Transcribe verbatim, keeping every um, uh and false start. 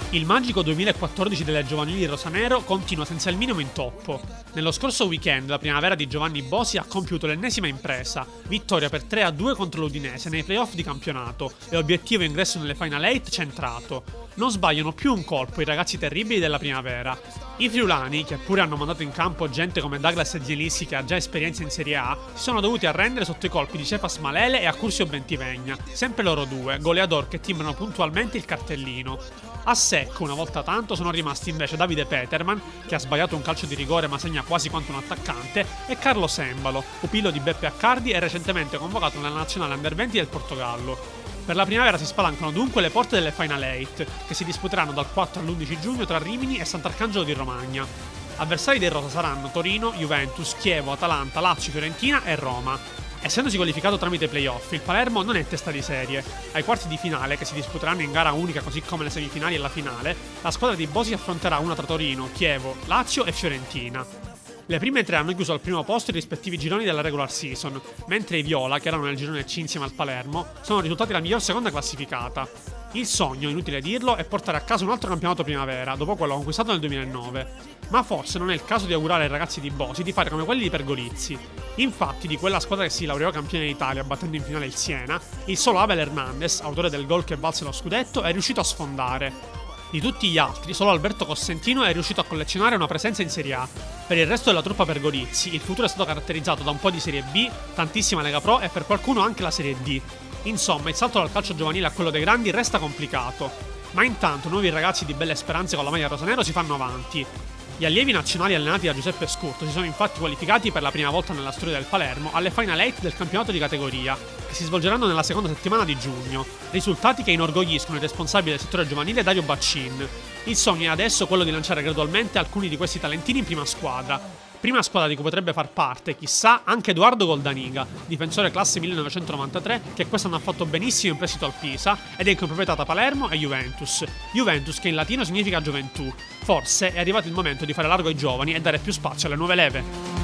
Il magico duemilaquattordici delle giovanili rosanero continua senza il minimo intoppo. Nello scorso weekend la primavera di Giovanni Bosi ha compiuto l'ennesima impresa, vittoria per tre a due contro l'Udinese nei playoff di campionato e obiettivo ingresso nelle Final otto centrato. Non sbagliano più un colpo i ragazzi terribili della primavera. I friulani, che pure hanno mandato in campo gente come Douglas Zielinski che ha già esperienza in Serie A, si sono dovuti arrendere sotto i colpi di Cefas Malele e Accursio Bentivegna, sempre loro due, goleador che timbrano puntualmente il cartellino. A secco, una volta tanto, sono rimasti invece Davide Peterman, che ha sbagliato un calcio di rigore ma segna quasi quanto un attaccante, e Carlo Sembalo, pupillo di Beppe Accardi e recentemente convocato nella nazionale under venti del Portogallo. Per la primavera si spalancano dunque le porte delle Final otto, che si disputeranno dal quattro all'undici giugno tra Rimini e Sant'Arcangelo di Romagna. Avversari dei rosa saranno Torino, Juventus, Chievo, Atalanta, Lazio, Fiorentina e Roma. Essendosi qualificato tramite playoff, il Palermo non è testa di serie. Ai quarti di finale, che si disputeranno in gara unica così come le semifinali e la finale, la squadra di Bosi affronterà una tra Torino, Chievo, Lazio e Fiorentina. Le prime tre hanno chiuso al primo posto i rispettivi gironi della regular season, mentre i Viola, che erano nel girone C insieme al Palermo, sono risultati la miglior seconda classificata. Il sogno, inutile dirlo, è portare a casa un altro campionato primavera, dopo quello conquistato nel duemilanove. Ma forse non è il caso di augurare ai ragazzi di Bosi di fare come quelli di Pergolizzi. Infatti, di quella squadra che si laureò campione d'Italia battendo in finale il Siena, il solo Abel Hernandez, autore del gol che valse lo scudetto, è riuscito a sfondare. Di tutti gli altri, solo Alberto Cosentino è riuscito a collezionare una presenza in Serie A. Per il resto della truppa Pergolizzi, il futuro è stato caratterizzato da un po' di Serie B, tantissima Lega Pro e per qualcuno anche la Serie D. Insomma, il salto dal calcio giovanile a quello dei grandi resta complicato. Ma intanto nuovi ragazzi di belle speranze con la maglia rosanero si fanno avanti. Gli allievi nazionali allenati da Giuseppe Scurto si sono infatti qualificati per la prima volta nella storia del Palermo alle Final otto del campionato di categoria, che si svolgeranno nella seconda settimana di giugno. Risultati che inorgogliscono il responsabile del settore giovanile Dario Baccin. Il sogno è adesso quello di lanciare gradualmente alcuni di questi talentini in prima squadra. Prima squadra di cui potrebbe far parte, chissà, anche Edoardo Goldaniga, difensore classe millenovecentonovantatré, che quest'anno ha fatto benissimo in prestito al Pisa ed è in comproprietà da Palermo e Juventus. Juventus che in latino significa gioventù. Forse è arrivato il momento di fare largo ai giovani e dare più spazio alle nuove leve.